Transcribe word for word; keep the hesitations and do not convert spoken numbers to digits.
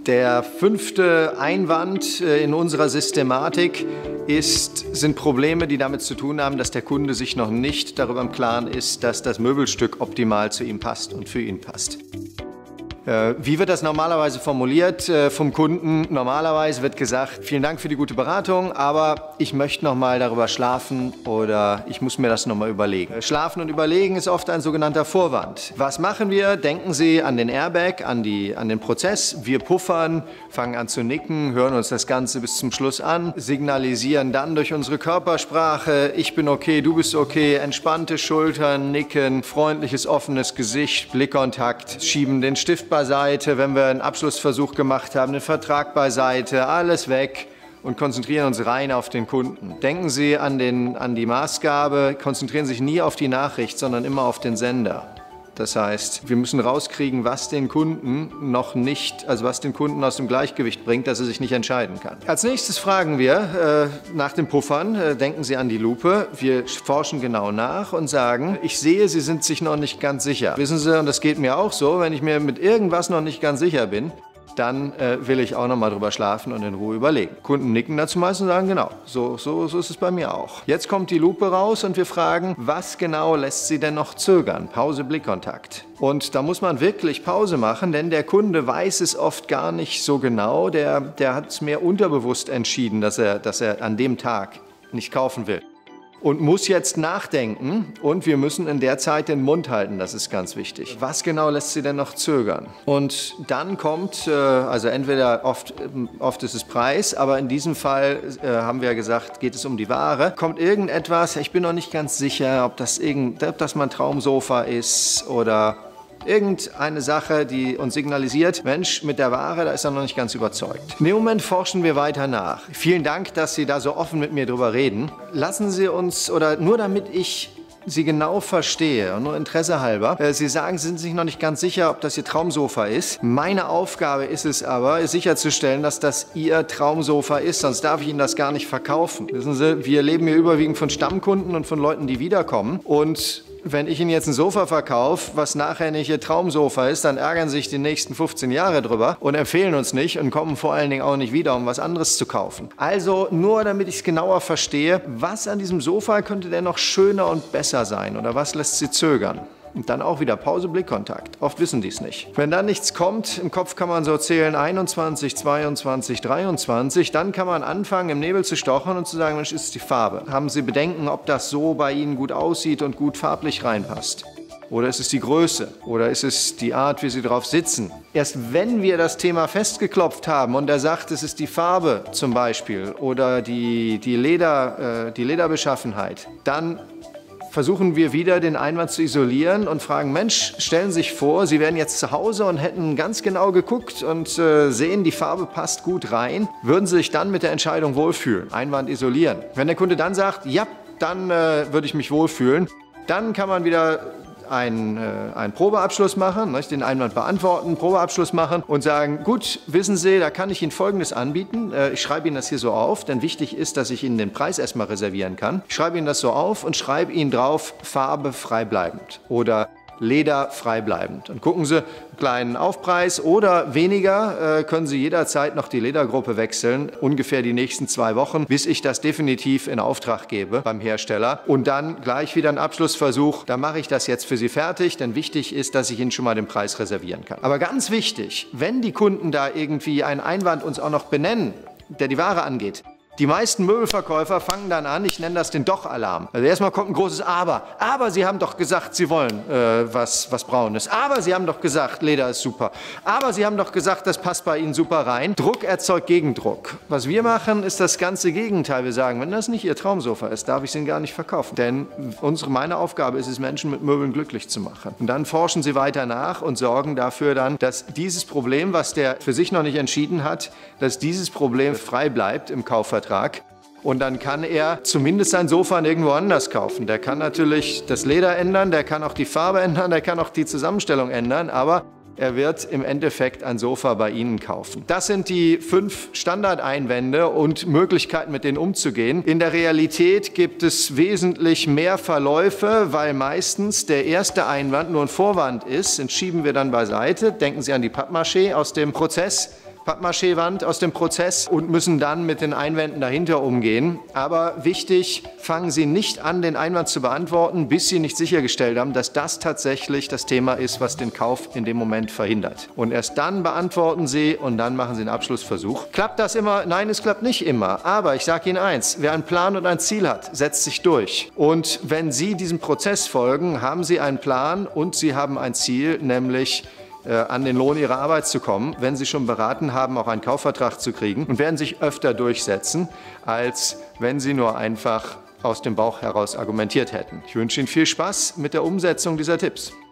Der fünfte Einwand in unserer Systematik ist, sind Probleme, die damit zu tun haben, dass der Kunde sich noch nicht darüber im Klaren ist, dass das Möbelstück optimal zu ihm passt und für ihn passt. Wie wird das normalerweise formuliert vom Kunden? Normalerweise wird gesagt, vielen Dank für die gute Beratung, aber ich möchte noch mal darüber schlafen oder ich muss mir das noch mal überlegen. Schlafen und überlegen ist oft ein sogenannter Vorwand. Was machen wir? Denken Sie an den Airbag, an, die, an den Prozess. Wir puffern, fangen an zu nicken, hören uns das Ganze bis zum Schluss an, signalisieren dann durch unsere Körpersprache, ich bin okay, du bist okay, entspannte Schultern, nicken, freundliches, offenes Gesicht, Blickkontakt, schieben den Stift beiseite, wenn wir einen Abschlussversuch gemacht haben, den Vertrag beiseite, alles weg und konzentrieren uns rein auf den Kunden. Denken Sie an, den, an die Maßgabe, konzentrieren sich nie auf die Nachricht, sondern immer auf den Sender. Das heißt, wir müssen rauskriegen, was den Kunden noch nicht, also was den Kunden aus dem Gleichgewicht bringt, dass er sich nicht entscheiden kann. Als nächstes fragen wir äh, nach den Puffern, äh, denken Sie an die Lupe. Wir forschen genau nach und sagen, ich sehe, Sie sind sich noch nicht ganz sicher. Wissen Sie, und das geht mir auch so, wenn ich mir mit irgendwas noch nicht ganz sicher bin, dann äh, will ich auch noch mal drüber schlafen und in Ruhe überlegen. Kunden nicken dazu meist und sagen, genau, so, so, so ist es bei mir auch. Jetzt kommt die Lupe raus und wir fragen, was genau lässt Sie denn noch zögern? Pause, Blickkontakt. Und da muss man wirklich Pause machen, denn der Kunde weiß es oft gar nicht so genau. Der, der hat es mehr unterbewusst entschieden, dass er, dass er an dem Tag nicht kaufen will. Und muss jetzt nachdenken und wir müssen in der Zeit den Mund halten, das ist ganz wichtig. Was genau lässt Sie denn noch zögern? Und dann kommt, also entweder oft, oft ist es Preis, aber in diesem Fall haben wir ja gesagt, geht es um die Ware. Kommt irgendetwas, ich bin noch nicht ganz sicher, ob das, irgend, ob das mein Traumsofa ist oder irgendeine Sache, die uns signalisiert, Mensch, mit der Ware, da ist er noch nicht ganz überzeugt. In dem Moment forschen wir weiter nach. Vielen Dank, dass Sie da so offen mit mir drüber reden. Lassen Sie uns, oder nur damit ich Sie genau verstehe und nur Interesse halber, Sie sagen, Sie sind sich noch nicht ganz sicher, ob das Ihr Traumsofa ist. Meine Aufgabe ist es aber, sicherzustellen, dass das Ihr Traumsofa ist, sonst darf ich Ihnen das gar nicht verkaufen. Wissen Sie, wir leben hier überwiegend von Stammkunden und von Leuten, die wiederkommen und wenn ich Ihnen jetzt ein Sofa verkaufe, was nachher nicht Ihr Traumsofa ist, dann ärgern sich die nächsten fünfzehn Jahre drüber und empfehlen uns nicht und kommen vor allen Dingen auch nicht wieder, um was anderes zu kaufen. Also nur damit ich es genauer verstehe, was an diesem Sofa könnte denn noch schöner und besser sein oder was lässt Sie zögern? Und dann auch wieder Pause, Blickkontakt. Oft wissen die es nicht. Wenn dann nichts kommt, im Kopf kann man so zählen einundzwanzig, zweiundzwanzig, dreiundzwanzig, dann kann man anfangen, im Nebel zu stochern und zu sagen, Mensch, ist es die Farbe? Haben Sie Bedenken, ob das so bei Ihnen gut aussieht und gut farblich reinpasst? Oder ist es die Größe? Oder ist es die Art, wie Sie drauf sitzen? Erst wenn wir das Thema festgeklopft haben und er sagt, es ist die Farbe zum Beispiel oder die, die, Leder, äh, die Lederbeschaffenheit, dann versuchen wir wieder, den Einwand zu isolieren und fragen, Mensch, stellen Sie sich vor, Sie wären jetzt zu Hause und hätten ganz genau geguckt und äh, sehen, die Farbe passt gut rein. Würden Sie sich dann mit der Entscheidung wohlfühlen? Einwand isolieren. Wenn der Kunde dann sagt, ja, dann äh, würde ich mich wohlfühlen, dann kann man wieder einen, äh, einen Probeabschluss machen, nicht? Den Einwand beantworten, Probeabschluss machen und sagen, gut, wissen Sie, da kann ich Ihnen Folgendes anbieten. Äh, ich schreibe Ihnen das hier so auf, denn wichtig ist, dass ich Ihnen den Preis erstmal reservieren kann. Ich schreibe Ihnen das so auf und schreibe Ihnen drauf, Farbe freibleibend oder Leder freibleibend. Und gucken Sie, einen kleinen Aufpreis oder weniger, äh, können Sie jederzeit noch die Ledergruppe wechseln, ungefähr die nächsten zwei Wochen, bis ich das definitiv in Auftrag gebe beim Hersteller. Und dann gleich wieder ein Abschlussversuch, dann mache ich das jetzt für Sie fertig, denn wichtig ist, dass ich Ihnen schon mal den Preis reservieren kann. Aber ganz wichtig, wenn die Kunden da irgendwie einen Einwand uns auch noch benennen, der die Ware angeht, die meisten Möbelverkäufer fangen dann an, ich nenne das den Doch-Alarm. Also erstmal kommt ein großes Aber. Aber Sie haben doch gesagt, Sie wollen äh, was, was Braunes. Aber Sie haben doch gesagt, Leder ist super. Aber Sie haben doch gesagt, das passt bei Ihnen super rein. Druck erzeugt Gegendruck. Was wir machen, ist das ganze Gegenteil. Wir sagen, wenn das nicht Ihr Traumsofa ist, darf ich es Ihnen gar nicht verkaufen. Denn unsere, meine Aufgabe ist es, Menschen mit Möbeln glücklich zu machen. Und dann forschen Sie weiter nach und sorgen dafür dann, dass dieses Problem, was der für sich noch nicht entschieden hat, dass dieses Problem frei bleibt im Kaufvertrag. Und dann kann er zumindest sein Sofa irgendwo anders kaufen. Der kann natürlich das Leder ändern, der kann auch die Farbe ändern, der kann auch die Zusammenstellung ändern, aber er wird im Endeffekt ein Sofa bei Ihnen kaufen. Das sind die fünf Standardeinwände und Möglichkeiten, mit denen umzugehen. In der Realität gibt es wesentlich mehr Verläufe, weil meistens der erste Einwand nur ein Vorwand ist. Den schieben wir dann beiseite. Denken Sie an die Pappmaché aus dem Prozess. Pappmaché-Wand aus dem Prozess und müssen dann mit den Einwänden dahinter umgehen. Aber wichtig, fangen Sie nicht an, den Einwand zu beantworten, bis Sie nicht sichergestellt haben, dass das tatsächlich das Thema ist, was den Kauf in dem Moment verhindert. Und erst dann beantworten Sie und dann machen Sie einen Abschlussversuch. Klappt das immer? Nein, es klappt nicht immer. Aber ich sage Ihnen eins, wer einen Plan und ein Ziel hat, setzt sich durch. Und wenn Sie diesem Prozess folgen, haben Sie einen Plan und Sie haben ein Ziel, nämlich äh, an den Lohn Ihrer Arbeit zu kommen, wenn Sie schon beraten haben, auch einen Kaufvertrag zu kriegen und werden sich öfter durchsetzen, als wenn Sie nur einfach aus dem Bauch heraus argumentiert hätten. Ich wünsche Ihnen viel Spaß mit der Umsetzung dieser Tipps.